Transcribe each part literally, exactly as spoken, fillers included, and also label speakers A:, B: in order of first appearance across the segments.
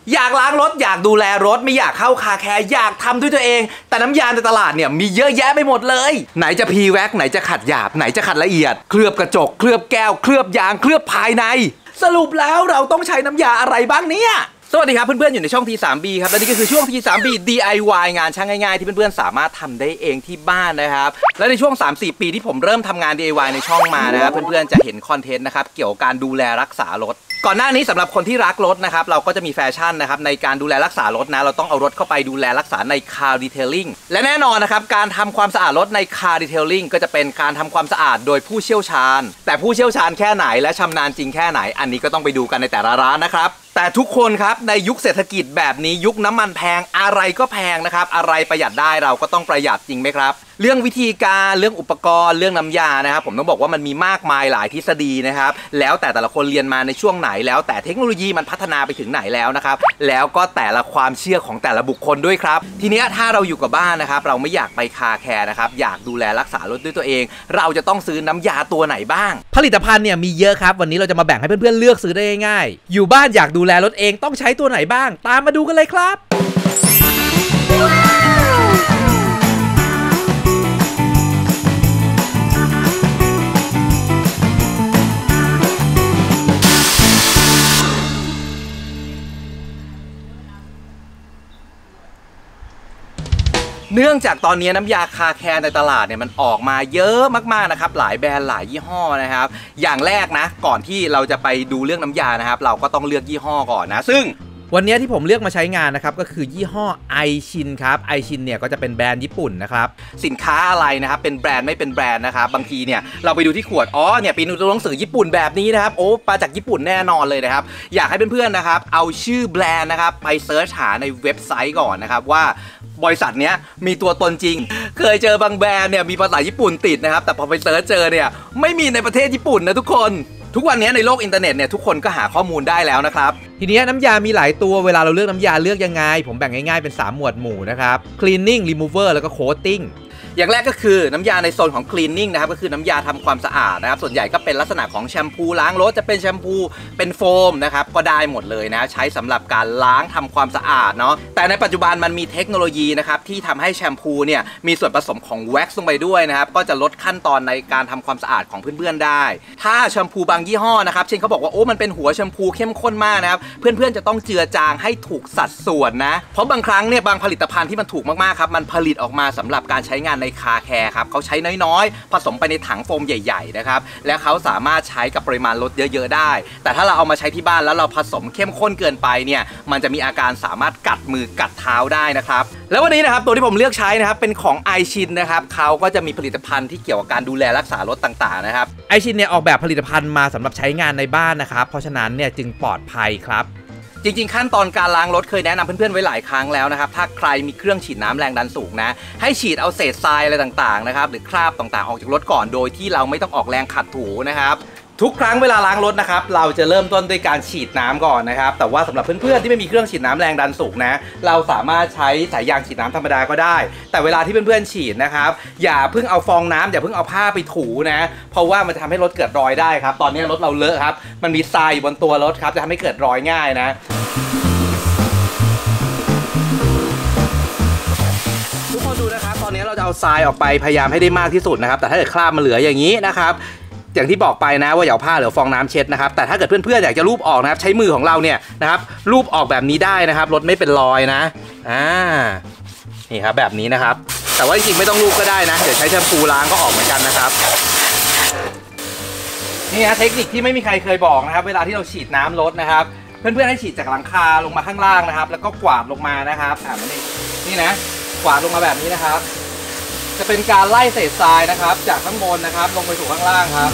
A: อยากล้างรถอยากดูแลรถไม่อยากเข้าคาแคร์อยากทำด้วยตัวเองแต่น้ำยาในตลาดเนี่ยมีเยอะแยะไปหมดเลยไหนจะพีแว็กไหนจะขัดหยาบไหนจะขัดละเอียดเคลือบกระจกเคลือบแก้วเคลือบยางเคลือบภายในสรุปแล้วเราต้องใช้น้ำยาอะไรบ้างเนี่ยสวัสดีครับเพื่อนๆอยู่ในช่อง ที ทรี บี ครับและนี่ก็คือช่วง ที ทรี บี ดี ไอ วาย งานช่างง่ายๆที่เพื่อนๆสามารถทำได้เองที่บ้านนะครับและในช่วง สามสี่ ปีที่ผมเริ่มทำงาน ดี ไอ วาย ในช่องมานะครับเพื่อนๆจะเห็นคอนเทนต์นะครับเกี่ยวกับการดูแลรักษารถก่อนหน้านี้สำหรับคนที่รักรถนะครับเราก็จะมีแฟชั่นนะครับในการดูแลรักษารถนะเราต้องเอารถเข้าไปดูแลรักษาใน Car Detailing และแน่นอนนะครับการทำความสะอาดรถใน Car Detailing ก็จะเป็นการทำความสะอาดโดยผู้เชี่ยวชาญแต่ผู้เชี่ยวชาญแค่ไหนและชำนาญจริงแค่ไหนอันนี้ก็ต้องไปดูกันในแต่ละร้านนะครับแต่ทุกคนครับในยุคเศรษฐกิจแบบนี้ยุคน้ำมันแพงอะไรก็แพงนะครับอะไรประหยัดได้เราก็ต้องประหยัดจริงไหมครับเรื่องวิธีการเรื่องอุปกรณ์เรื่องน้ำยานะครับผมต้องบอกว่ามันมีมากมายหลายทฤษฎีนะครับแล้วแต่แต่ละคนเรียนมาในช่วงไหนแล้วแต่เทคโนโลยีมันพัฒนาไปถึงไหนแล้วนะครับแล้วก็แต่ละความเชื่อของแต่ละบุคคลด้วยครับทีนี้ถ้าเราอยู่กับบ้านนะครับเราไม่อยากไปคาแคร์นะครับอยากดูแลรักษารถด้วยตัวเองเราจะต้องซื้อน้ำยาตัวไหนบ้างผลิตภัณฑ์เนี่ยมีเยอะครับวันนี้เราจะมาแบ่งให้เพื่อนๆเลือกซื้อได้ง่ายๆอยู่บ้านอยากดูแลรถเองต้องใช้ตัวไหนบ้างตามมาดูกันเลยครับเนื่องจากตอนนี้น้ำยาคาแคร์ในตลาดเนี่ยมันออกมาเยอะมากๆนะครับหลายแบรนด์หลายยี่ห้อนะครับอย่างแรกนะก่อนที่เราจะไปดูเรื่องน้ำยานะครับเราก็ต้องเลือกยี่ห้อก่อนนะซึ่งวันนี้ที่ผมเลือกมาใช้งานนะครับก็คือยี่ห้อไอชินครับไอชินเนี่ยก็จะเป็นแบรนด์ญี่ปุ่นนะครับสินค้าอะไรนะครับเป็นแบรนด์ไม่เป็นแบรนด์นะครับบางทีเนี่ยเราไปดูที่ขวดอ๋อเนี่ยเป็นตัวหนังสือญี่ปุ่นแบบนี้นะครับโอ้มาจากญี่ปุ่นแน่นอนเลยนะครับอยากให้เพื่อนๆนะครับเอาชื่อแบรนด์นะครับไปเซิร์ชหาในเว็บไซต์ก่อนนะครับว่าบริษัทเนี้ยมีตัวตนจริงเคยเจอบางแบรนด์เนี่ยมีภาษาญี่ปุ่นติดนะครับแต่พอไปเซิร์ชเจอเนี่ยไม่มีในประเทศญี่ปุ่นนะทุกคนทุกวันนี้ในโลกอินเทอร์เน็ตเนี่ยทุกคนก็หาข้อมูลได้แล้วนะครับทีนี้น้ำยามีหลายตัวเวลาเราเลือกน้ำยาเลือกยังไงผมแบ่งง่ายๆเป็นสามหมวดหมู่นะครับ cleaning remover แล้วก็ coatingอย่างแรกก็คือน้ำยาในโซนของ cleaning นะครับก็คือน้ำยาทำความสะอาดนะครับส่วนใหญ่ก็เป็นลักษณะของแชมพูล้างรถจะเป็นแชมพูเป็นโฟมนะครับก็ได้หมดเลยนะใช้สำหรับการล้างทำความสะอาดเนาะแต่ในปัจจุบันมันมีเทคโนโลยีนะครับที่ทำให้แชมพูเนี่ยมีส่วนผสมของแว็กซ์ลงไปด้วยนะครับก็จะลดขั้นตอนในการทำความสะอาดของเพื่อนๆได้ถ้าแชมพูบางยี่ห้อนะครับเช่นเขาบอกว่าโอ้มันเป็นหัวแชมพูเข้มข้นมากนะครับเพื่อนๆจะต้องเจือจางให้ถูกสัดส่วนนะเพราะบางครั้งเนี่ยบางผลิตภัณฑ์ที่มันถูกมากๆครับมันผลิตออกมาสำหรับการใช้งานในคาแคร์ครับเขาใช้น้อยๆผสมไปในถังโฟมใหญ่ๆนะครับและเขาสามารถใช้กับปริมาณรถเยอะๆได้แต่ถ้าเราเอามาใช้ที่บ้านแล้วเราผสมเข้มข้นเกินไปเนี่ยมันจะมีอาการสามารถกัดมือกัดเท้าได้นะครับแล้ววันนี้นะครับตัวที่ผมเลือกใช้นะครับเป็นของไอชินนะครับเขาก็จะมีผลิตภัณฑ์ที่เกี่ยวกับการดูแลรักษารถต่างๆนะครับไอชินเนี่ยออกแบบผลิตภัณฑ์มาสำหรับใช้งานในบ้านนะครับเพราะฉะนั้นเนี่ยจึงปลอดภัยครับจริงๆขั้นตอนการล้างรถเคยแนะนำเพื่อนๆไว้หลายครั้งแล้วนะครับถ้าใครมีเครื่องฉีดน้ำแรงดันสูงนะให้ฉีดเอาเศษทรายอะไรต่างๆนะครับหรือคราบต่างๆออกจากรถก่อนโดยที่เราไม่ต้องออกแรงขัดถูนะครับทุกครั้งเวลาล้างรถนะครับเราจะเริ่มต้นด้วยการฉีดน้ำก่อนนะครับแต่ว่าสำหรับเพื่อนๆที่ไม่มีเครื่องฉีดน้ำแรงดันสูงนะเราสามารถใช้สายยางฉีดน้ำธรรมดาก็ได้แต่เวลาที่เพื่อนๆฉีดนะครับอย่าเพิ่งเอาฟองน้ำอย่าเพิ่งเอาผ้าไปถูนะเพราะว่ามันจะทำให้รถเกิดรอยได้ครับตอนนี้รถเราเลอะครับมันมีทรายอยู่บนตัวรถครับจะทำให้เกิดรอยง่ายนะทุกคนดูนะครับตอนนี้เราจะเอาทรายออกไปพยายามให้ได้มากที่สุดนะครับแต่ถ้าเกิดคราบมันเหลืออย่างนี้นะครับอย่างที่บอกไปนะว่าอย่าเอาผ้าหรือฟองน้ำเช็ดนะครับแต่ถ้าเกิดเพื่อนๆอยากจะลูบออกนะครับใช้มือของเราเนี่ยนะครับลูบออกแบบนี้ได้นะครับรถไม่เป็นรอยนะอ่านี่ครับแบบนี้นะครับแต่ว่าจริงๆไม่ต้องลูบก็ได้นะเดี๋ยวใช้แชมพูล้างก็ออกเหมือนกันนะครับนี่นะเทคนิคที่ไม่มีใครเคยบอกนะครับเวลาที่เราฉีดน้ำรถนะครับเพื่อนๆให้ฉีดจากหลังคาลงมาข้างล่างนะครับแล้วก็กวาดลงมานะครับอ่านี่นี่นะกวาดลงมาแบบนี้นะครับจะเป็นการไล่เศษทรายนะครับจากข้างบนนะครับลงไปสู่ข้างล่างครับ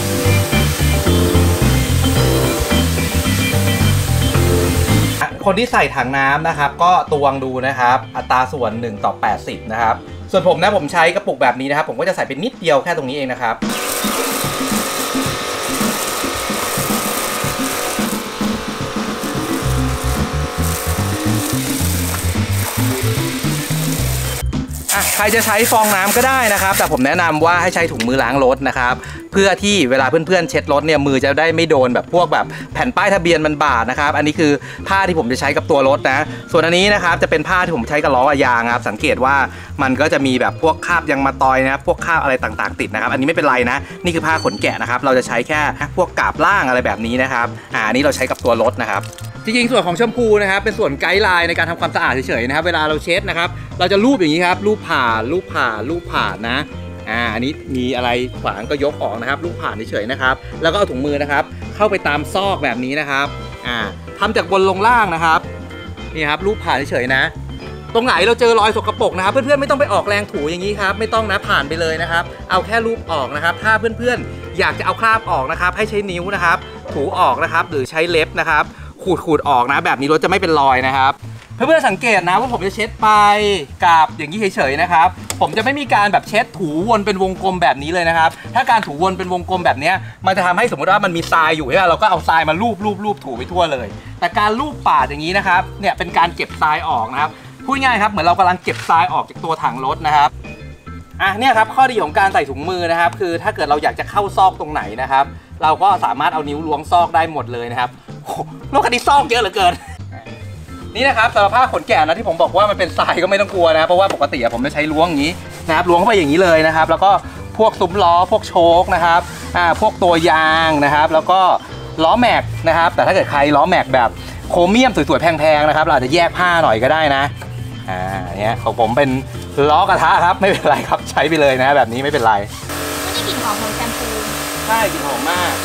A: คนที่ใส่ถังน้ำนะครับก็ตวงดูนะครับอัตราส่วนหนึ่งต่อแปดสิบนะครับส่วนผมนะผมใช้กระปุกแบบนี้นะครับผมก็จะใส่เป็นนิดเดียวแค่ตรงนี้เองนะครับอ่ะใครจะใช้ฟองน้ำก็ได้นะครับแต่ผมแนะนำว่าให้ใช้ถุงมือล้างรถนะครับเพื่อที่เวลาเพื่อนๆเช็ดรถเนี่ยมือจะได้ไม่โดนแบบพวกแบบแผ่นป้ายทะเบียนมันบาดนะครับอันนี้คือผ้าที่ผมจะใช้กับตัวรถนะส่วนอันนี้นะครับจะเป็นผ้าที่ผมใช้กับล้อยางครับสังเกตว่ามันก็จะมีแบบพวกคราบยางมะตอยนะพวกคราบอะไรต่างๆติดนะครับอันนี้ไม่เป็นไรนะนี่คือผ้าขนแกะนะครับเราจะใช้แค่พวกกาบล่างอะไรแบบนี้นะครับอ่าอันนี้เราใช้กับตัวรถนะครับจริงๆส่วนของแชมพูนะครับเป็นส่วนไกด์ไลน์ในการทำความสะอาดเฉยๆนะครับเวลาเราเช็ดนะครับเราจะลูบอย่างนี้ครับลูบผ่านลูบผ่านลูบผ่านนะอ่าอันนี้มีอะไรขวางก็ยกออกนะครับลูบผ่านเฉยๆนะครับแล้วก็เอาถุงมือนะครับเข้าไปตามซอกแบบนี้นะครับอ่าทำจากบนลงล่างนะครับนี่ครับลูบผ่านเฉยๆนะตรงไหนเราเจอรอยสกปรกนะครับเพื่อนๆไม่ต้องไปออกแรงถูอย่างนี้ครับไม่ต้องนะผ่านไปเลยนะครับเอาแค่ลูบออกนะครับถ้าเพื่อนๆอยากจะเอาคราบออกนะครับให้ใช้นิ้วนะครับถูออกนะครับหรือใช้เล็บนะครับขูดขูดออกนะแบบนี้รถจะไม่เป็นรอยนะครับเพื่อนๆสังเกตนะว่าผมจะเช็ดไปกับอย่างนี้เฉยๆนะครับผมจะไม่มีการแบบเช็ดถูวนเป็นวงกลมแบบนี้เลยนะครับถ้าการถูวนเป็นวงกลมแบบนี้มันจะทำให้สมมติว่ามันมีทรายอยู่ใช่ไหมเราก็เอาทรายมาลูบลูบลูบถูไปทั่วเลยแต่การลูบปาดอย่างนี้นะครับเนี่ยเป็นการเก็บทรายออกนะครับพูดง่ายครับเหมือนเรากำลังเก็บทรายออกจากตัวถังรถนะครับอ่ะเนี่ยครับข้อดีของการใส่ถุงมือนะครับคือถ้าเกิดเราอยากจะเข้าซอกตรงไหนนะครับเราก็สามารถเอานิ้วล้วงซอกได้หมดเลยนะครับโลกคันนี้ซอกเยอะเหลือเกินนี่นะครับสำหรับผ้าขนแกะนะที่ผมบอกว่ามันเป็นทรายก็ไม่ต้องกลัวนะเพราะว่าปกติผมจะใช้ล้วงอย่างนี้นะครับล้วงเข้าไปอย่างนี้เลยนะครับแล้วก็พวกซุ้มล้อพวกโชคนะครับอ่าพวกตัวยางนะครับแล้วก็ล้อแม็กนะครับแต่ถ้าเกิดใครล้อแม็กแบบโครเมียมสวยๆแพงๆนะครับเราอาจจะแยกผ้าหน่อยก็ได้นะอ่าเนี่ยของผมเป็นล้อกระทะครับไม่เป็นไรครับใช้ไปเลยนะแบบนี้ไม่เป็นไร
B: ไม่ได้กลิ่นหอมของแชมพู
A: ใช่กลิ่นหอมมาก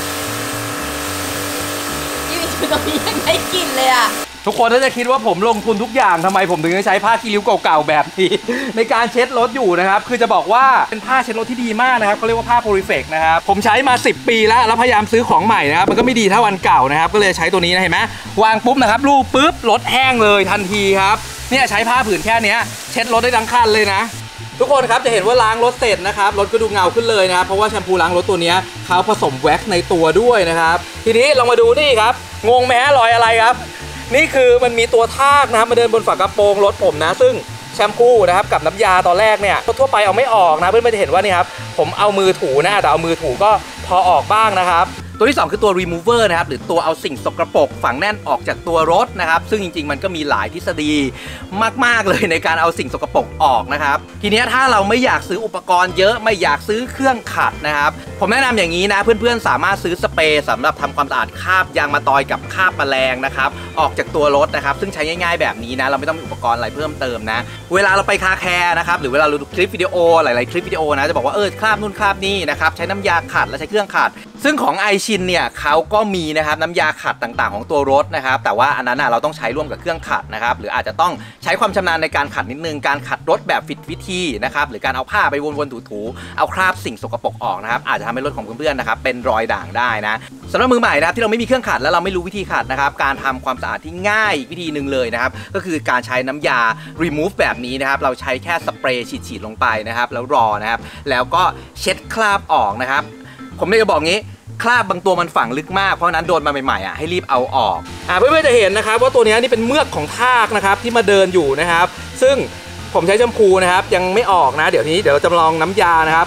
B: นี่อยู่ตรงนี้ยังได้กลิ่นเลยอ่ะ
A: ทุกคนถ้าจะคิดว่าผมลงทุนทุกอย่างทำไมผมถึงใช้ผ้าคีริ้วเก่าๆแบบนี้ในการเช็ดรถอยู่นะครับคือจะบอกว่าเป็นผ้าเช็ดรถที่ดีมากนะครับเขาเรียกว่าผ้าโพลีเฟกนะครับผมใช้มาสิบปีแล้วแล้วพยายามซื้อของใหม่นะครับมันก็ไม่ดีเท่าอันเก่านะครับก็เลยใช้ตัวนี้นะเห็นไหมวางปุ๊บนะครับลูบปุ๊บรถแห้งเลยทันทีครับเนี่ยใช้ผ้าผืนแค่นี้เช็ดรถได้ทั้งคันเลยนะทุกคนครับจะเห็นว่าล้างรถเสร็จนะครับรถก็ดูเงาขึ้นเลยนะครับเพราะว่าแชมพูล้างรถตัวนี้เขาผสมแว็กซ์ในตัวด้วยนะครับทีนี้ลองมาดูนี่ครับงงไหมฮะรอยอะไรครับนี่คือมันมีตัวทากนะครับมาเดินบนฝากระโปรงรถผมนะซึ่งแชมพูนะครับกับน้ำยาตอนแรกเนี่ยทั่วไปเอาไม่ออกนะเพื่อนๆจะเห็นว่านี่ครับผมเอามือถูนะแต่เอามือถูก็พอออกบ้างนะครับตัวที่สองคือตัว remover นะครับหรือตัวเอาสิ่งสกปรกฝังแน่นออกจากตัวรถนะครับซึ่งจริงๆมันก็มีหลายทฤษฎีมากๆเลยในการเอาสิ่งสกปรกออกนะครับทีนี้ถ้าเราไม่อยากซื้ออุปกรณ์เยอะไม่อยากซื้อเครื่องขัดนะครับผมแนะนำอย่างนี้นะเพื่อนๆสามารถซื้อสเปรย์สำหรับทำความสะอาดคราบยางมะตอยกับคราบแมลงนะครับออกจากตัวรถนะครับซึ่งใช้ง่ายๆแบบนี้นะเราไม่ต้องมีอุปกรณ์อะไรเพิ่มเติมนะเวลาเราไปคาแคร์นะครับหรือเวลาเราดูคลิปวิดีโอหลายๆคลิปวิดีโอนะจะบอกว่าเออคราบนู่นคราบนี่นะครับใช้น้ำยาขัดและใช้เครื่องขัดซึ่งของไอชินเนี่ยเขาก็มีนะครับน้ำยาขัดต่างๆของตัวรถนะครับแต่ว่าอันนั้นเราต้องใช้ร่วมกับเครื่องขัดนะครับหรืออาจจะต้องใช้ความชำนาญในการขัดนิดนึงการขัดรถแบบผิดวิธีนะครับหรือการเอาผ้าไปวนๆถูๆเอาคราบสิ่งสกปรกออกนะครับอาจจะทำให้รถของเพื่อนๆนะครับเป็นรอยด่างได้นะสำหรับมือใหม่นะครับที่เราไม่มีเครื่องขัดและเราไม่รู้วิธีขัดนะครับการทำความสะอาดที่ง่ายอีกวิธีหนึ่งเลยนะครับก็คือการใช้น้ำยา remove แบบนี้นะครับเราใช้แค่สเปรย์ฉีดๆลงไปนะครับแล้วรอนะครับแล้วก็เช็ดคราบออกนะครับผมเลยจะบอกงี้คราบบางตัวมันฝังลึกมากเพราะนั้นโดนมาใหม่ๆอ่ะให้รีบเอาออกอ่าเพื่อนๆจะเห็นนะครับว่าตัวนี้นี่เป็นเมือกของทากนะครับที่มาเดินอยู่นะครับซึ่งผมใช้แชมพูนะครับยังไม่ออกนะเดี๋ยวนี้เดี๋ยวเราจะลองน้ำยานะครับ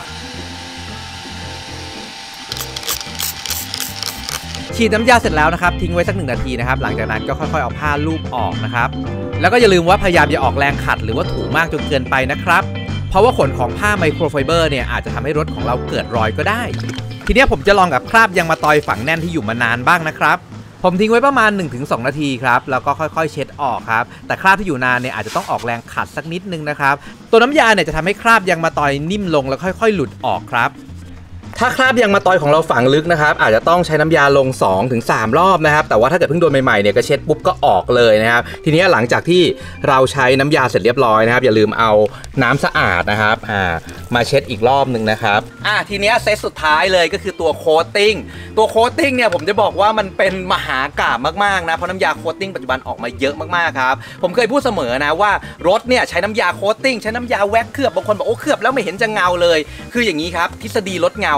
A: ฉีดน้ำยาเสร็จแล้วนะครับทิ้งไว้สักหนึ่งนาทีนะครับหลังจากนั้นก็ค่อยๆเอาผ้าลูบออกนะครับแล้วก็อย่าลืมว่าพยายามอย่าออกแรงขัดหรือว่าถูมากจนเกินไปนะครับเพราะว่าขนของผ้าไมโครไฟเบอร์เนี่ยอาจจะทำให้รถของเราเกิดรอยก็ได้ทีนี้ผมจะลองกับคราบยางมะตอยฝังแน่นที่อยู่มานานบ้างนะครับผมทิ้งไว้ประมาณ หนึ่งถึงสอง นาทีครับแล้วก็ค่อยๆเช็ดออกครับแต่คราบที่อยู่นานเนี่ยอาจจะต้องออกแรงขัดสักนิดนึงนะครับตัวน้ำยาเนี่ยจะทำให้คราบยางมะตอยนิ่มลงแล้วค่อยๆหลุดออกครับถ้าคราบยางมะตอยของเราฝังลึกนะครับอาจจะต้องใช้น้ำยาลง สองถึงสาม รอบนะครับแต่ว่าถ้าเกิดเพิ่งโดนใหม่ๆเนี่ยก็เช็ดปุ๊บก็ออกเลยนะครับทีนี้หลังจากที่เราใช้น้ำยาเสร็จเรียบร้อยนะครับอย่าลืมเอาน้ำสะอาดนะครับอ่ามาเช็ดอีกรอบหนึ่งนะครับอ่าทีนี้เซตสุดท้ายเลยก็คือตัวโคตติ้งตัวโคตติ้งเนี่ยผมจะบอกว่ามันเป็นมหากาพย์มากๆนะเพราะน้ำยาโคตติ้งปัจจุบันออกมาเยอะมากๆครับผมเคยพูดเสมอนะว่ารถเนี่ยใช้น้ำยาโคตติ้งใช้น้ำยาแว็กเคลือบบางคนบอกโอ้เคลือบแล้วไม่เห็นจะเงาเลยคืออย่างนี้ครับทฤษฎีรถเงา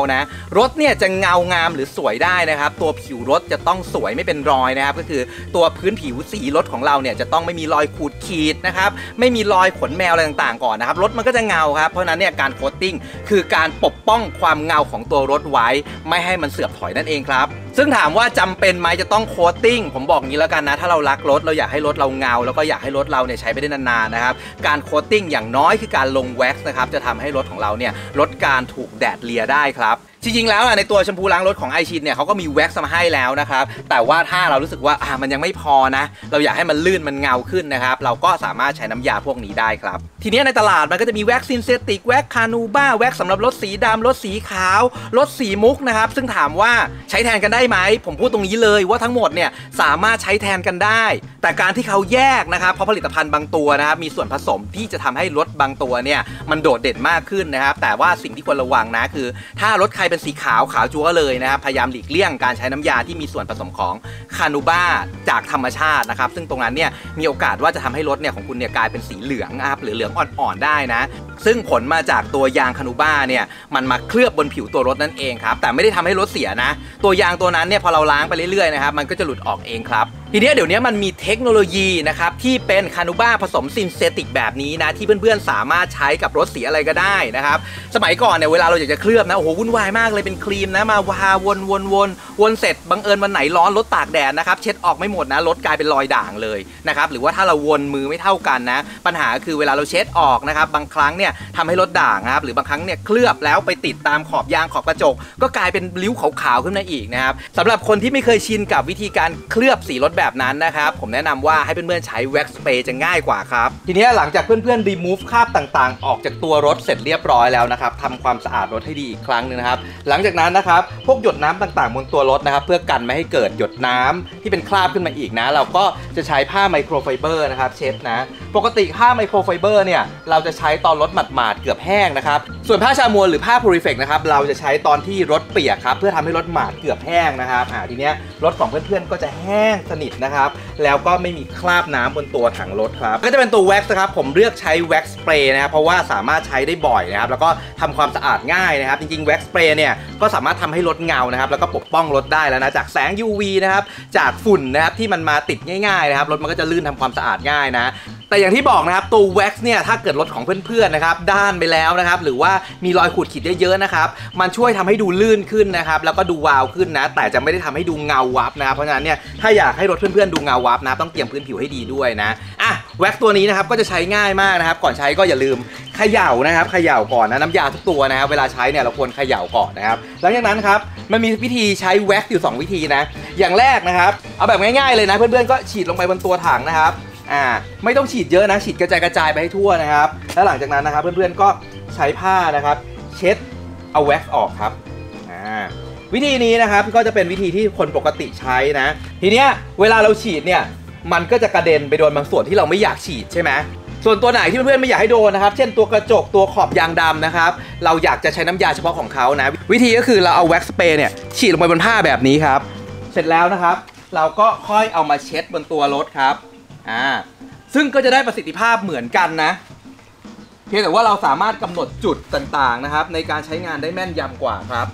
A: นะรถเนี่ยจะเงางามหรือสวยได้นะครับตัวผิวรถจะต้องสวยไม่เป็นรอยนะครับก็คือตัวพื้นผิวสีรถของเราเนี่ยจะต้องไม่มีรอยขูดขีดนะครับไม่มีรอยขนแมวอะไรต่างๆก่อนนะครับรถมันก็จะเงาครับเพราะนั้นเนี่ยการโคตติ้งคือการปกป้องความเงาของตัวรถไว้ไม่ให้มันเสื่อมถอยนั่นเองครับซึ่งถามว่าจำเป็นไหมจะต้องโคตติ้งผมบอกงี้แล้วกันนะถ้าเรารักรถเราอยากให้รถเราเงาแล้วก็อยากให้รถเราเนี่ยใช้ไปได้นานๆนะครับการโคตติ้งอย่างน้อยคือการลงแว็กซ์นะครับจะทำให้รถของเราเนี่ยลดการถูกแดดเลียได้ครับจริงๆแล้วในตัวแชมพูล้างรถของไอชินเนี่ยเขาก็มีแว็กซ์มาให้แล้วนะครับแต่ว่าถ้าเรารู้สึกว่าอ่ามันยังไม่พอนะเราอยากให้มันลื่นมันเงาขึ้นนะครับเราก็สามารถใช้น้ำยาพวกนี้ได้ครับทีนี้ในตลาดมันก็จะมีแว็กซ์ซินเทติกแว็กซ์คานูบ้าแว็กซ์สำหรับรถสีดำรถสีขาวรถสีมุกนะครับซึ่งถามว่าใช้แทนกันได้ไหมผมพูดตรงนี้เลยว่าทั้งหมดเนี่ยสามารถใช้แทนกันได้แต่การที่เขาแยกนะครับเพราะผลิตภัณฑ์บางตัวนะครับมีส่วนผสมที่จะทำให้รถบางตัวเนี่ยมันโดดเด่นมากขึ้นนะครับแต่ว่าสิ่งที่ควรระวังนะคือถ้ารถใครเป็นสีขาวขาวจั๊วเลยนะครับพยายามหลีกเลี่ยงการใช้น้ำยาที่มีส่วนผสมของคานูบ้าจากธรรมชาตินะครับซึ่งตรงนั้นเนี่ยมีโอกาสว่าจะทำให้รถเนี่ยของคุณเนี่ยกลายเป็นสีเหลืองนะครับหรือเหลืองอ่อนๆได้นะซึ่งผลมาจากตัวยางคานูบ้าเนี่ยมันมาเคลือบบนผิวตัวรถนั่นเองครับแต่ไม่ได้ทำให้รถเสียนะตัวยางตัวนั้นเนี่ยพอเราล้างไปเรื่อยๆนะครับมันก็จะหลุดออกเองครับทีนี้เดี๋ยวนี้มันมีเทคโนโลยีนะครับที่เป็นคานูบ้าผสมซินเทติกแบบนี้นะที่เพื่อนๆสามารถใช้กับรถสีอะไรก็ได้นะครับสมัยก่อนเนี่ยเวลาเราอยากจะเคลือบนะโอ้โหวุ่นวายมากเลยเป็นครีมนะมาวาวนวนวนวนเสร็จบังเอิญวันไหนร้อนรถตากแดดนะครับเช็ดออกไม่หมดนะรถกลายเป็นรอยด่างเลยนะครับหรือว่าถ้าเราวนมือไม่เท่ากันนะปัญหาคือเวลาเราเช็ดออกนะครับบางครั้งเนี่ยทำให้รถด่างนะครับหรือบางครั้งเนี่ยเคลือบแล้วไปติดตามขอบยางขอบกระจกก็กลายเป็นริ้วขาวๆขึ้นมาอีกนะครับสำหรับคนที่ไม่เคยชินกับวิธีการเคลือบสีรถแบบนั้นนะครับผมแนะนำว่าให้เพื่อนๆใช้แว็กซ์สเปรย์จะง่ายกว่าครับทีนี้หลังจากเพื่อนๆรีมูฟคราบต่างๆออกจากตัวรถเสร็จเรียบร้อยแล้วนะครับทำความสะอาดรถให้ดีอีกครั้งนึงนะครับหลังจากนั้นนะครับพวกหยดน้ำต่างๆบนตัวรถนะครับเพื่อกันไม่ให้เกิดหยดน้ำที่เป็นคราบขึ้นมาอีกนะเราก็จะใช้ผ้าไมโครไฟเบอร์นะครับเช็ดนะปกติผ้าไมโครไฟเบอร์เนี่ยเราจะใช้ตอนรถหมาดๆเกือบแห้งนะครับส่วนผ้าชามัวหรือผ้าพูริเฟกนะครับเราจะใช้ตอนที่รถเปียกครับเพื่อทำให้รถหมาดเกือบแห้งนะครับอ่าทีเนี้ยรถของเพื่อนๆก็จะแห้งสนิทนะครับแล้วก็ไม่มีคราบน้ำบนตัวถังรถครับก็จะเป็นตัวแว็กซ์นะครับผมเลือกใช้แว็กซ์สเปรย์นะครับเพราะว่าสามารถใช้ได้บ่อยนะครับแล้วก็ทำความสะอาดง่ายนะครับจริงๆแว็กซ์สเปรย์เนี่ยก็สามารถทำให้รถเงานะครับแล้วก็ปกป้องรถได้แล้วนะจากแสง ยู วี นะครับจากฝุ่นนะครับที่มันมาติดง่ายๆนะครับรถมันก็จะลื่นทำความสะอาดง่ายนะแต่อย่างที่บอกนะครับตัวแว็กซ์เนี่ยถ้าเกิดรถของเพื่อนๆนะครับด้านไปแล้วนะครับหรือว่ามีรอยขูดขีดเยอะๆนะครับมันช่วยทำให้ดูลื่นขึ้นนะครับแล้วก็ดูวาวขึ้นนะแต่จะไม่ได้ทำให้ดูเงาวับนะครับเพราะฉะนั้นเนี่ยถ้าอยากให้รถเพื่อนๆดูเงาวับนะต้องเตรียมพื้นผิวให้ดีด้วยนะอ่ะแว็กซ์ตัวนี้นะครับก็จะใช้ง่ายมากนะครับก่อนใช้ก็อย่าลืมเขย่านะครับเขย่าก่อนนะน้ำยาทุกตัวนะครับเวลาใช้เนี่ยเราควรเขย่าก่อนนะครับหลังจากนั้นครับมันมีวิธีใช้แว็กซ์อยู่สองวิธีนะอย่างแรกนะครับเอาแบบง่ายๆเลยนะเพื่อนๆก็ฉีดลงไปบนตัวถังนะครับอ่าไม่ต้องฉีดเยอะนะฉีดกระจายกระจายไปให้ทั่วนะครับแล้วหลังจากนั้นนะครับเพื่อนๆก็ใช้ผ้านะครับเช็ดเอาแว็กซ์ออกครับอ่าวิธีนี้นะครับก็จะเป็นวิธีที่คนปกติใช้นะทีเนี้ยเวลาเราฉีดเนี่ยมันก็จะกระเด็นไปโดนบางส่วนที่เราไม่อยากฉีดใช่ไหมส่วนตัวไหนที่เพื่อนๆไม่อยากให้โดนนะครับเช่นตัวกระจกตัวขอบยางดำนะครับเราอยากจะใช้น้ำยาเฉพาะของเขานะวิธีก็คือเราเอาแว็กซ์สเปรย์เนี่ยฉีดลงไปบนผ้าแบบนี้ครับเสร็จแล้วนะครับเราก็ค่อยเอามาเช็ดบนตัวรถครับอ่าซึ่งก็จะได้ประสิทธิภาพเหมือนกันนะเพียงแต่ว่าเราสามารถกำหนดจุดต่างๆนะครับในการใช้งานได้แม่นยำกว่าครับ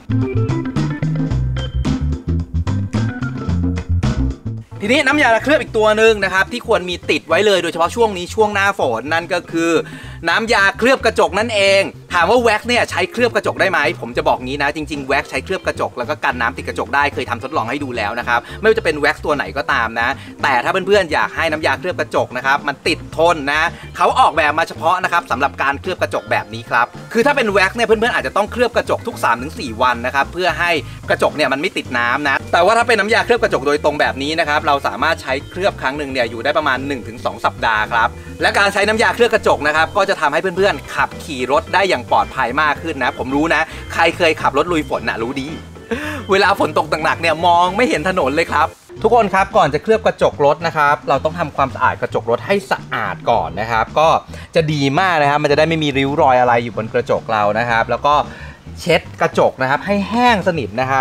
A: ทีนี้น้ำยาเคลือบอีกตัวหนึ่งนะครับที่ควรมีติดไว้เลยโดยเฉพาะช่วงนี้ช่วงหน้าฝนนั่นก็คือน้ำยาเคลือบกระจกนั่นเองถามว่าแว็กซ์เนี่ยใช้เคลือบกระจกได้ไหมผมจะบอกงี้นะจริงๆแว็กซ์ใช้เคลือบกระจกแล้วก็กันน้ำติดกระจกได้เคยทำทดลองให้ดูแล้วนะครับไม่ว่าจะเป็นแว็กซ์ตัวไหนก็ตามนะแต่ถ้าเพื่อนๆอยากให้น้ำยาเคลือบกระจกนะครับมันติดทนนะเขาออกแบบมาเฉพาะนะครับสำหรับการเคลือบกระจกแบบนี้ครับคือถ้าเป็นแว็กซ์เนี่ยเพื่อนๆอาจจะต้องเคลือบกระจกทุก สามถึงสี่ วันนะครับเพื่อให้กระจกเนี่ยมันไม่ติดน้ำนะแต่ว่าถ้าเป็นน้ำยาเคลือบกระจกโดยตรงแบบนี้นะครับเราสามารถใช้เคลือบครั้งหนึ่งเนี่ยอยู่ได้ประมาณ หนึ่งถึงสอง สัปดาห์ครับและการใช้น้ำยาเคลือบกระจกนะครับก็จะทำให้เพื่อนๆขับขี่รถได้อย่างปลอดภัยมากขึ้นนะผมรู้นะใครเคยขับรถลุยฝนนะรู้ดีเวลาฝนตกหนักๆเนี่ยมองไม่เห็นถนนเลยครับทุกคนครับก่อนจะเคลือบกระจกรถนะครับเราต้องทำความสะอาดกระจกรถให้สะอาดก่อนนะครับก็จะดีมากนะครับมันจะได้ไม่มีริ้วรอยอะไรอยู่บนกระจกเรานะครับแล้วก็เช็ดกระจกนะครับให้แห้งสนิทนะครับ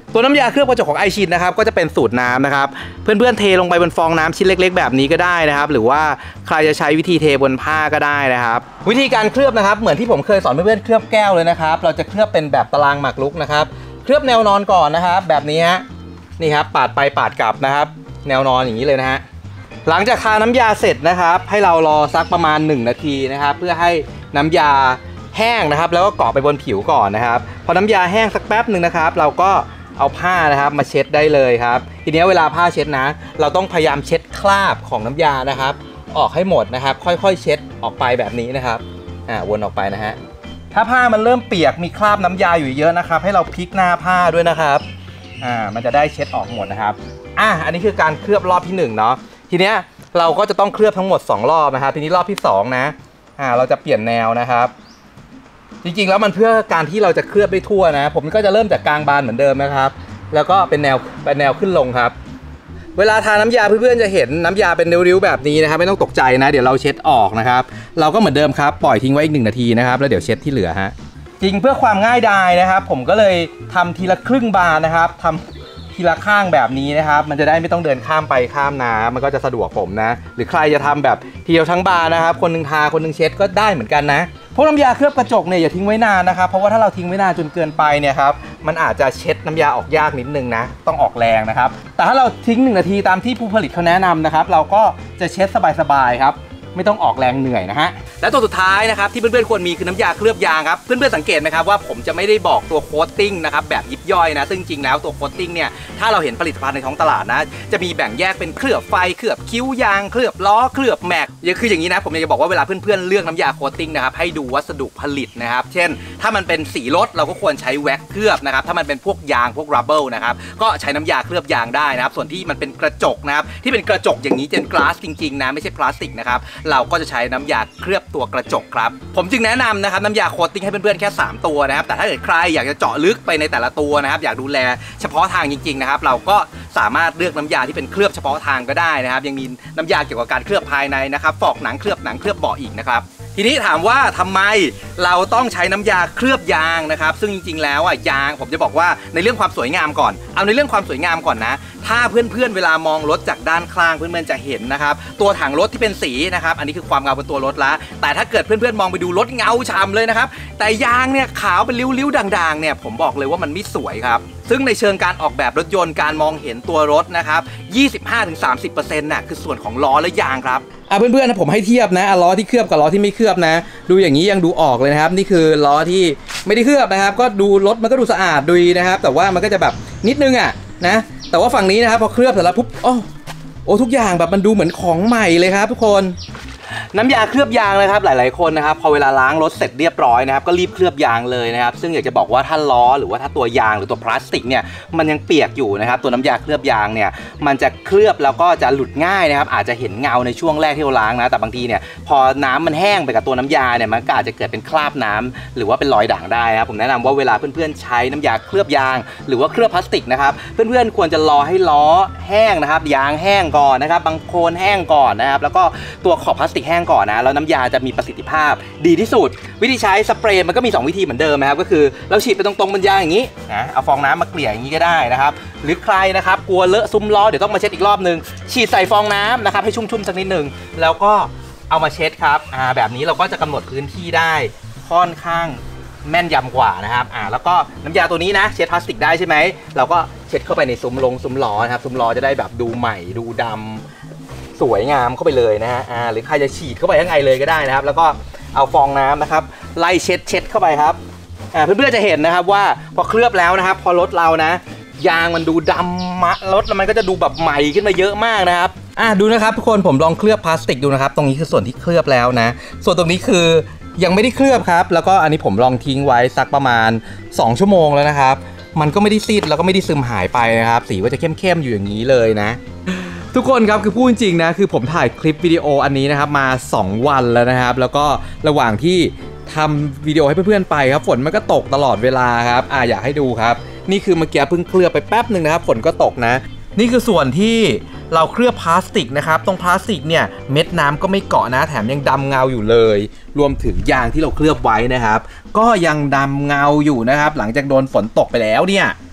A: ตัวน้ำยาเคลือบกระจกของไอชินนะครับก็จะเป็นสูตรน้ำนะครับเพื่อนๆเทลงไปบนฟองน้ำชิ้นเล็กๆแบบนี้ก็ได้นะครับหรือว่าใครจะใช้วิธีเทบนผ้าก็ได้นะครับวิธีการเคลือบนะครับเหมือนที่ผมเคยสอนเพื่อนๆเคลือบแก้วเลยนะครับเราจะเคลือบเป็นแบบตารางหมากรุกนะครับเคลือบแนวนอนก่อนนะครับแบบนี้ฮะนี่ครับปาดไปปาดกลับนะครับแนวนอนอย่างนี้เลยนะฮะหลังจากทาน้ำยาเสร็จนะครับให้เรารอสักประมาณหนึ่งนาทีนะครับเพื่อให้น้ำยาแห้งนะครับแล้วก็เกาะไปบนผิวก่อนนะครับพอน้ำยาแห้งสักแป๊บหนึ่งนะครับเราก็เอาผ้านะครับมาเช็ดได้เลยครับทีนี้เวลาผ้าเช็ดนะเราต้องพยายามเช็ดคราบของน้ำยานะครับออกให้หมดนะครับค่อยๆเช็ดออกไปแบบนี้นะครับอ่าวนออกไปนะฮะถ้าผ้ามันเริ่มเปียกมีคราบน้ำยาอยู่เยอะนะครับให้เราพลิกหน้าผ้าด้วยนะครับอ่ามันจะได้เช็ดออกหมดนะครับอ่ะอันนี้คือการเคลือบรอบที่หนึ่งเนาะทีเนี้ยเราก็จะต้องเคลือบทั้งหมดสองรอบนะครับทีนี้รอบที่สองนะอ่าเราจะเปลี่ยนแนวนะครับจริงๆแล้วมันเพื่อการที่เราจะเคลือบได้ทั่วนะผมก็จะเริ่มจากกลางบานเหมือนเดิมนะครับแล้วก็เป็นแนวเป็นแนวขึ้นลงครับเวลาทาน้ำยาเพื่อนๆจะเห็นน้ำยาเป็นริ้วๆแบบนี้นะครับไม่ต้องตกใจนะเดี๋ยวเราเช็ดออกนะครับเราก็เหมือนเดิมครับปล่อยทิ้งไว้อีกหนึ่งนาทีนะครับแล้วเดี๋ยวเช็ดที่เหลือฮะจริงเพื่อความง่ายดายนะครับผมก็เลยทำทีละครึ่งบานนะครับทำทีละข้างแบบนี้นะครับมันจะได้ไม่ต้องเดินข้ามไปข้ามน้ำมันก็จะสะดวกผมนะหรือใครจะทำแบบทีเดียวทั้งบานนะครับคนนึงทาคนนึงเช็ดก็ได้เหมือนกันนะพวกน้ำยาเคลือบกระจกเนี่ยอย่าทิ้งไว้นานนะครับเพราะว่าถ้าเราทิ้งไว้นานจนเกินไปเนี่ยครับมันอาจจะเช็ดน้ำยาออกยากนิดนึงนะต้องออกแรงนะครับแต่ถ้าเราทิ้งหนึ่งนาทีตามที่ผู้ผลิตเขาแนะนำนะครับเราก็จะเช็ดสบายๆครับไม่ต้องออกแรงเหนื่อยนะฮะและตัวสุดท้ายนะครับที่เพื่อนๆควรมีคือน้ำยาเคลือบยางครับเพื่อนๆสังเกตไหมครับว่าผมจะไม่ได้บอกตัวโคตติ้งนะครับแบบยิบย่อยนะซึ่งจริงแล้วตัวโคตติ้งเนี่ยถ้าเราเห็นผลิตภัณฑ์ในท้องตลาดนะจะมีแบ่งแยกเป็นเคลือบไฟเคลือบคิ้วยางเคลือบล้อเคลือบแม็กคืออย่างนี้นะผมอยากจะบอกว่าเวลาเพื่อนๆเลือกน้ำยาโคตติ้งนะครับให้ดูวัสดุผลิตนะครับเช่นถ้ามันเป็นสีรถเราก็ควรใช้แว็กเคลือบนะครับถ้ามันเป็นพวกยางพวกรับเบิลนะครับก็ใช้น้ำยาเคลือบยางได้นะครับส่วนที่มันเป็นกระจกนะครับที่เป็นกระจกอย่างนี้เป็นกลาสจริงๆนะไม่ใช่พลาสติกนะครับเราก็จะใช้น้ำยาเคลือบตัวกระจกครับผมจึงแนะนำนะครับน้ำยาโคตติ้งให้เพื่อนๆแค่สามตัวนะครับแต่ถ้าเกิดใครอยากจะเจาะลึกไปในแต่ละตัวนะครับอยากดูแลเฉพาะทางจริงๆนะครับเราก็สามารถเลือกน้ำยาที่เป็นเคลือบเฉพาะทางก็ได้นะครับยังมีน้ำยาเกี่ยวกับการเคลือบภายในนะครับฟอกหนังเคลือบหนังเคลือบเบาะอีกนะครับทีนี้ถามว่าทำไมเราต้องใช้น้ำยาเคลือบยางนะครับซึ่งจริงๆแล้วอ่ะยางผมจะบอกว่าในเรื่องความสวยงามก่อนเอาในเรื่องความสวยงามก่อนนะถ้าเพื่อนๆเวลามองรถจากด้านข้างเพื่อนๆจะเห็นนะครับตัวถังรถที่เป็นสีนะครับอันนี้คือความเงาบนตัวรถละแต่ถ้าเกิดเพื่อนๆมองไปดูรถเงาฉ่ำเลยนะครับแต่ยางเนี่ยขาวเป็นริ้วๆด่างๆเนี่ยผมบอกเลยว่ามันไม่สวยครับซึ่งในเชิงการออกแบบรถยนต์การมองเห็นตัวรถนะครับ ยี่สิบห้าถึงสามสิบเปอร์เซ็นต์ น่ะคือส่วนของล้อและยางครับอ่ะเพื่อนๆนะผมให้เทียบนะล้อที่เคลือบกับล้อที่ไม่เคลือบนะดูอย่างนี้ยังดูออกเลยนะครับนี่คือล้อที่ไม่ได้เคลือบนะครับก็ดูรถมันก็ดูสะอาดดีนะครับแต่ว่ามันก็จะแบบนิดนึงอ่ะนะแต่ว่าฝั่งนี้นะครับพอเคลือบเสร็จแล้วปุ๊บโอ้โอ้ทุกอย่างแบบมันดูเหมือนของใหม่เลยครับทุกคนน้ำยาเคลือบยางนะครับหลายๆคนนะครับพอเวลาล้างรถเสร็จเรียบร้อยนะครับก็รีบเคลือบยางเลยนะครับซึ่งอยากจะบอกว่าถ้าล้อหรือว่าถ้าตัวยางหรือตัวพลาสติกเนี่ยมันยังเปียกอยู่นะครับตัวน้ำยาเคลือบยางเนี่ยมันจะเคลือบแล้วก็จะหลุดง่ายนะครับอาจจะเห็นเงาในช่วงแรกที่เราล้างนะแต่บางทีเนี่ยพอน้ำมันแห้งไปกับตัวน้ำยาเนี่ยมันก็อาจจะเกิดเป็นคราบน้ำหรือว่าเป็นรอยด่างได้นะครับผมแนะนำว่าเวลาเพื่อนๆใช้น้ำยาเคลือบยางหรือว่าเคลือบพลาสติกนะครับเพื่อนๆควรจะรอให้ล้อแห้งนะครับยางแห้งก่อนนะครับบางโคนแห้งก่อนนะครับแล้วก็ตัวขอบพลาสติกแห้งก่อนนะแล้วน้ำยาจะมีประสิทธิภาพดีที่สุดวิธีใช้สเปรย์มันก็มีสองวิธีเหมือนเดิมนะครับก็คือเราฉีดไปตรงๆบนยางอย่างนี้นะเอาฟองน้ำมาเกลี่ยอย่างนี้ก็ได้นะครับหรือใครนะครับกลัวเลอะซุ้มล้อเดี๋ยวต้องมาเช็ดอีกรอบนึงฉีดใส่ฟองน้ำนะครับให้ชุ่มๆสักนิดนึงแล้วก็เอามาเช็ดครับอ่าแบบนี้เราก็จะกำหนดพื้นที่ได้ค่อนข้างแม่นยำกว่านะครับอ่าแล้วก็น้ำยาตัวนี้นะเช็ดพลาสติกได้ใช่ไหมเราก็เช็ดเข้าไปในซุ้มลงซุ้มล้อนะครับซุ้มล้อจะได้แบบดูใหม่ดูดำสวยงามเข้าไปเลยนะฮะอ่าหรือใครจะฉีดเข้าไปข้างในเลยก็ได้นะครับแล้วก็เอาฟองน้ำนะครับไล่เช็ดเช็ดเข้าไปครับอ่าเพื่อนๆจะเห็นนะครับว่าพอเคลือบแล้วนะครับพอรถเรานะยางมันดูดำมะรถแล้วมันก็จะดูแบบใหม่ขึ้นมาเยอะมากนะครับอ่าดูนะครับทุกคนผมลองเคลือบพลาสติกดูนะครับตรงนี้คือส่วนที่เคลือบแล้วนะส่วนตรงนี้คือยังไม่ได้เคลือบครับแล้วก็อันนี้ผมลองทิ้งไว้สักประมาณสองชั่วโมงแล้วนะครับมันก็ไม่ได้ซีดแล้วก็ไม่ได้ซึมหายไปนะครับสีก็จะเข้มๆอยู่อย่างนี้เลยนะทุกคนครับคือพูดจริงนะคือผมถ่ายคลิปวิดีโออันนี้นะครับมาสองวันแล้วนะครับแล้วก็ระหว่างที่ทำวิดีโอให้เพื่อนๆไปครับฝนมันก็ตกตลอดเวลาครับอ่าอยากให้ดูครับนี่คือเมื่อกี้เพิ่งเคลือบไปแป๊บหนึ่งนะครับฝนก็ตกนะนี่คือส่วนที่เราเคลือบพลาสติกนะครับตรงพลาสติกเนี่ยเม็ดน้ำก็ไม่เกาะนะแถมยังดำเงาอยู่เลยรวมถึงยางที่เราเคลือบไว้นะครับก็ยังดำเงาอยู่นะครับหลังจากโดนฝนตกไปแล้วเนี่ย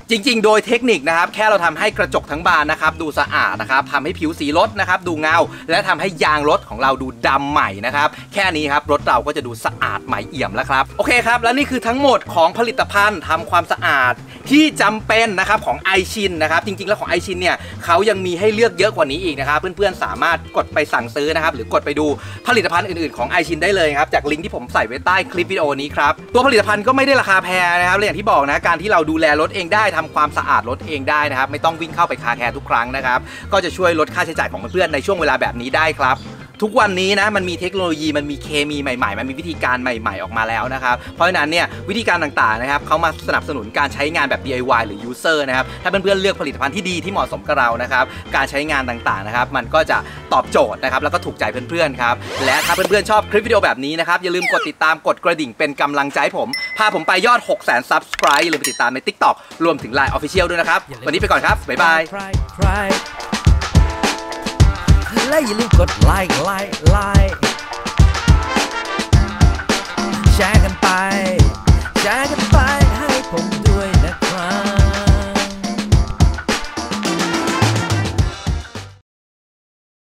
A: จริงๆโดยเทคนิคนะครับแค่เราทำให้กระจกทั้งบานนะครับดูสะอาดนะครับทำให้ผิวสีรถนะครับดูเงาและทำให้ยางรถของเราดูดำใหม่นะครับแค่นี้ครับรถเราก็จะดูสะอาดใหม่เอี่ยมแล้วครับโอเคครับและนี่คือทั้งหมดของผลิตภัณฑ์ทำความสะอาดที่จำเป็นนะครับของไอชินนะครับจริงๆแล้วของไอชินเนี่ยเขายังมีให้เลือกเยอะกว่านี้อีกนะครับเพื่อนๆสามารถกดไปสั่งซื้อนะครับหรือกดไปดูผลิตภัณฑ์อื่นๆของไอชินได้เลยครับจากลิงก์ที่ผมใส่ไว้ใต้คลิปวิดีโอนี้ครับตัวผลิตภัณฑ์ก็ไม่ได้ราคาแพงนะครับและอย่างที่บอกนะการที่เราดูแลรถเองได้ทำความสะอาดรถเองได้นะครับไม่ต้องวิ่งเข้าไปคาแคร์ทุกครั้งนะครับก็จะช่วยลดค่าใช้จ่ายของเพื่อนๆในช่วงเวลาแบบนี้ได้ครับทุกวันนี้นะมันมีเทคโนโลยีมันมีเคมีใหม่ๆมันมีวิธีการใหม่ๆออกมาแล้วนะครับเพราะฉะนั้นเนี่ยวิธีการต่างๆนะครับเขามาสนับสนุนการใช้งานแบบ ดี ไอ วาย หรือ user นะครับถ้าเพื่อนๆเลือกผลิตภัณฑ์ที่ดีที่เหมาะสมกับเรานะครับการใช้งานต่างๆนะครับมันก็จะตอบโจทย์นะครับแล้วก็ถูกใจเพื่อนๆครับและถ้าเพื่อนๆชอบคลิปวิดีโอแบบนี้นะครับอย่าลืมกดติดตามกดกระดิ่งเป็นกำลังใจให้ผมพาผมไปยอด หกแสน ซับสไครบ์ อย่าลืมไปติดตามใน ติ๊กต็อก รวมถึง ไลน์ Official ด้วยนะครับวันนี้ไปก่อนครับบ๊ายบาย
C: และอย่าลืมกดไลค์ไลค์ไลค์